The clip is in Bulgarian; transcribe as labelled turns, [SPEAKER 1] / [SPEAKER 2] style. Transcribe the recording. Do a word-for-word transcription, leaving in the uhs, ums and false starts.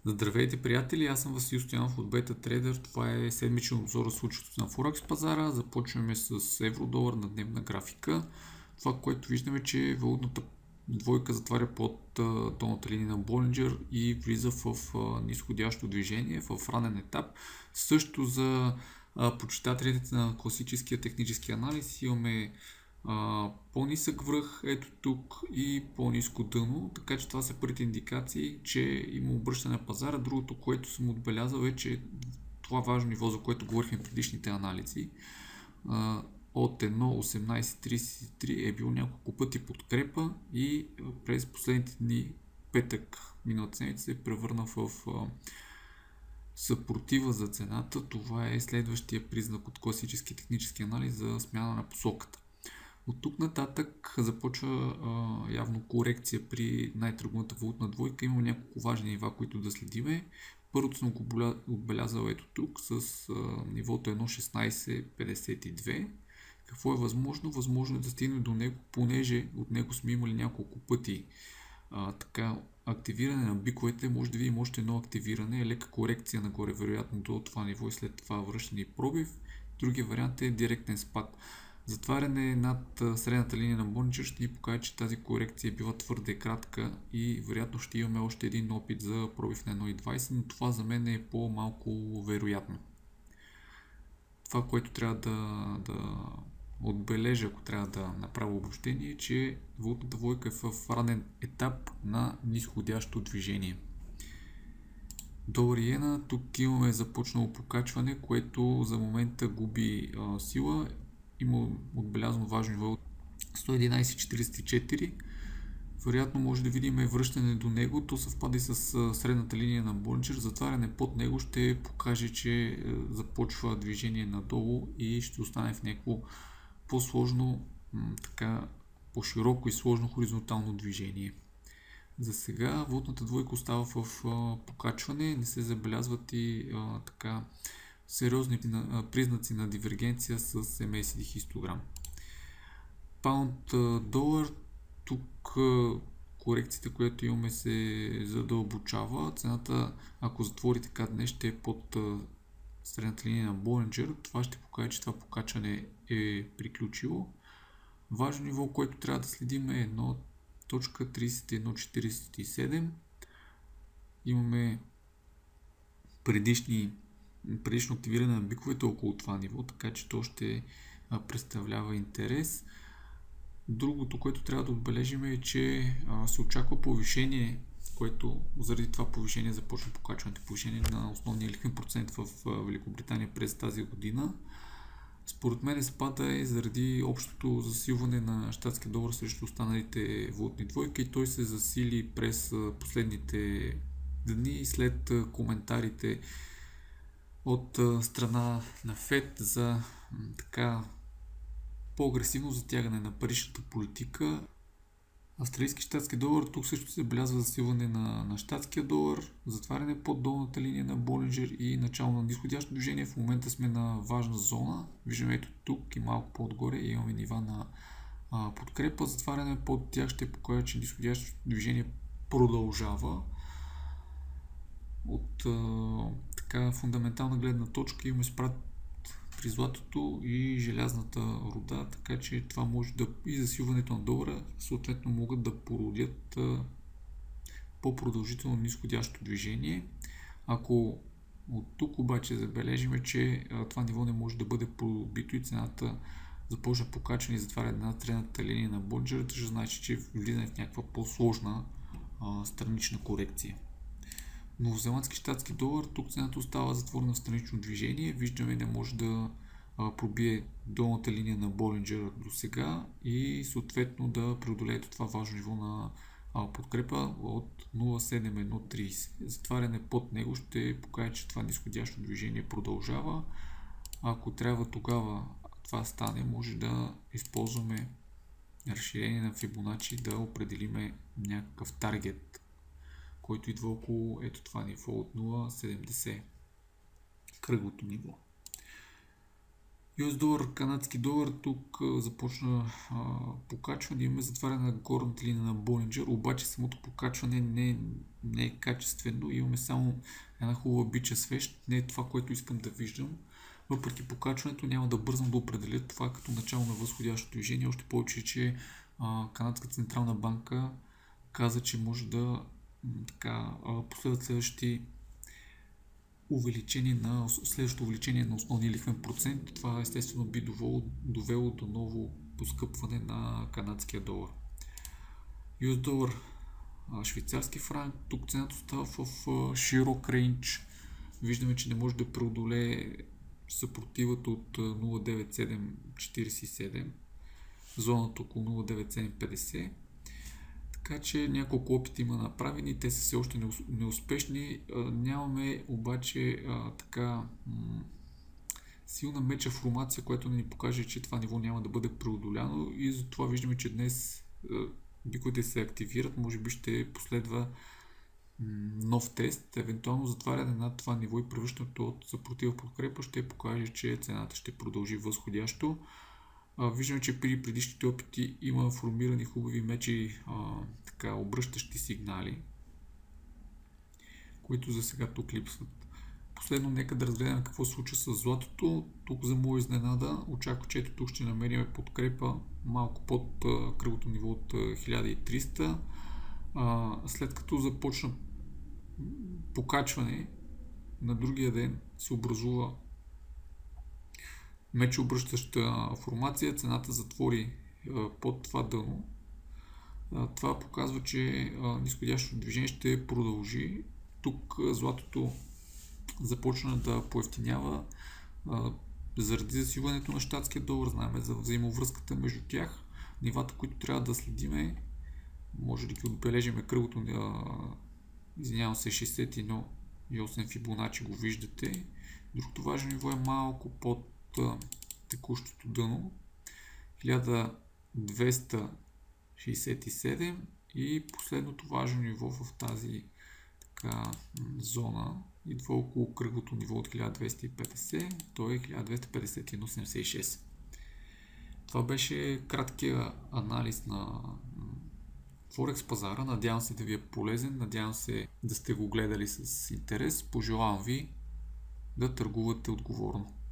[SPEAKER 1] Здравейте, приятели! Аз съм Васил Стоянов от BetaTrader. Това е седмичен обзор на случващото на Форекс пазара. Започваме с евро-долар на дневна графика. Това, което виждаме, че валутната двойка затваря под а, долната линия на Болинджер и влиза в а, нисходящо движение, в ранен етап. Също за а, почитателите на класическия технически анализ имаме Uh, по-нисък връх, ето тук, и по-ниско дъно, така че това са първите индикации, че има обръщане на пазара. Другото, което съм отбелязал, е, че това важно ниво, за което говорихме в предишните анализи, uh, от едно осемнайсет трийсет и три е бил няколко пъти подкрепа и през последните дни, петък миналата седмица, се превърна в uh, съпротива за цената. Това е следващия признак от класически технически анализ за смяна на посоката. От тук нататък започва а, явно корекция при най-търговната валутна двойка. Има няколко важни нива, които да следиме. Първото съм го отбелязал ето тук с а, нивото едно шестнайсет петдесет и две. Какво е възможно? Възможно е да стигнем до него, понеже от него сме имали няколко пъти а, така активиране на биковете. Може да видим още едно активиране, лека корекция нагоре, вероятно до това ниво и след това връщане и пробив. Другия вариант е директен спад. Затваряне над средната линия на Болинджер ще ни покаже, че тази корекция е била твърде кратка и вероятно ще имаме още един опит за пробив на едно двайсет, но това за мен е по-малко вероятно. Това, което трябва да, да отбележа, ако трябва да направя обобщение, е, че валутната двойка е в ранен етап на нисходящо движение. Долар и иена, тук имаме започнало покачване, което за момента губи а, сила. Има отбелязано важно ниво сто единайсет четирийсет и четири. Вероятно може да видим връщане до него. То съвпада и с средната линия на Болинджер. Затваряне под него ще покаже, че започва движение надолу и ще остане в някакво по-сложно, така по-широко и сложно хоризонтално движение. За сега валутната двойка остава в покачване. Не се забелязват и а, така сериозни признаци на дивергенция с Ем Ей Си Ди хистограм. Паунд долар, тук корекцията, която имаме, се задълбочава. Цената, ако затвори така днес, ще е под средната линия на Болинджер. Това ще покаже, че това покачване е приключило. Важно ниво, което трябва да следим, е едно трийсет и едно четирийсет и седем. Имаме предишни предишно активиране на биковете около това ниво, така че то ще представлява интерес. Другото, което трябва да отбележим, е, че се очаква повишение, което заради това повишение започна покачването, повишение на основния лихвен процент в Великобритания през тази година. Според мен спада е заради общото засилване на щатския долар срещу останалите валутни двойки и той се засили през последните дни след коментарите от страна на Фед за така по-агресивно затягане на паричната политика. Австралийски щатски долар, тук също се забелязва засилване на, на щатския долар, затваряне под долната линия на Болинджер и начало на нисходящо движение. В момента сме на важна зона. Виждаме ето тук и малко по-отгоре имаме нива на а, подкрепа. Затваряне под тях ще покаже, че нисходящото движение продължава. От а, така фундаментална гледна точка имаме спад при златото и желязната руда, така че това може да и засилването на долара съответно могат да породят а, по-продължително нисходящо движение. Ако от тук обаче забележим, че а, това ниво не може да бъде пробито и цената започна покачване и затваряне на средната линия на Болинджер, ще значи, че влизане в някаква по-сложна а, странична корекция. Новозеландски щатски долар, тук цената остава затворена в странично движение. Виждаме, не може да а, пробие долната линия на Болинджер до сега и съответно да преодолее това важно ниво на а, подкрепа от нула седем едно трийсет. Затваряне под него ще покаже, че това нисходящо движение продължава. Ако трябва тогава това стане, може да използваме разширение на Фибоначи да определиме някакъв таргет, който идва около ето това ниво от нула седемдесет, кръглото ниво. ю ес долар, канадски долар, тук а, започна а, покачване, имаме затваряне на горната линия на Болинджер, обаче самото покачване не, не е качествено, имаме само една хубава бича свещ, не е това, което искам да виждам. Въпреки покачването няма да бързам да определя това като начало на възходящо движение, още повече, че а, Канадската централна банка каза, че може да така, последват следващи увеличение на, следващото увеличение на основния лихвен процент. Това естествено би довело, довело до ново поскъпване на канадския долар. ю ес долар, швейцарски франк, тук цената остава в широк рейндж. Виждаме, че не може да преодолее съпротивата от нула девет седем четиридесет и седем, зоната около нула девет седем петдесет. Така че няколко опити има направени, те са все още неуспешни. Нямаме обаче а, така м- силна меча формация, която ни покаже, че това ниво няма да бъде преодоляно, и затова виждаме, че днес а, биковете се активират, може би ще последва м- нов тест, евентуално затваряне на това ниво и превръщането от съпротива в подкрепа ще покаже, че цената ще продължи възходящо. Виждаме, че при предишните опити има формирани хубави мечи, а, така, обръщащи сигнали, които за сега тук липсват. Последно, нека да разгледаме какво се случва с златото. Тук за моя изненада очаква, че ето тук ще намерим подкрепа малко под а, кръгото ниво от а, хиляда и триста. А, след като започна покачване, на другия ден се образува меч обръщаща формация, цената затвори а, под това дъно. А, това показва, че а, нисходящото движение ще продължи. Тук а, златото започна да поевтинява а, заради засилването на щатския долар. Знаем за взаимовръзката между тях. Нивата, които трябва да следиме, може да ги отбележиме кръгото, а, извинявам се, шейсет и едно и осем Фибоначи го виждате. Другото важно ниво е малко под текущото дъно хиляда двеста шейсет и седем, и последното важно ниво в тази така, зона идва около кръглото ниво от хиляда двеста и петдесет, то е хиляда двеста петдесет и едно седемдесет и шест. Това беше краткия анализ на Форекс пазара. Надявам се да ви е полезен, надявам се да сте го гледали с интерес. Пожелавам ви да търгувате отговорно.